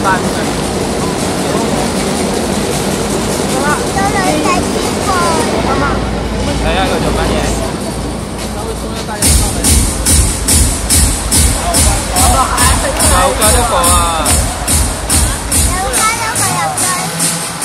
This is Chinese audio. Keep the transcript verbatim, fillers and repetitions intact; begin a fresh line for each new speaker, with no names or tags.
班的。妈妈，有人在吃我。妈妈，哎呀，有九班耶。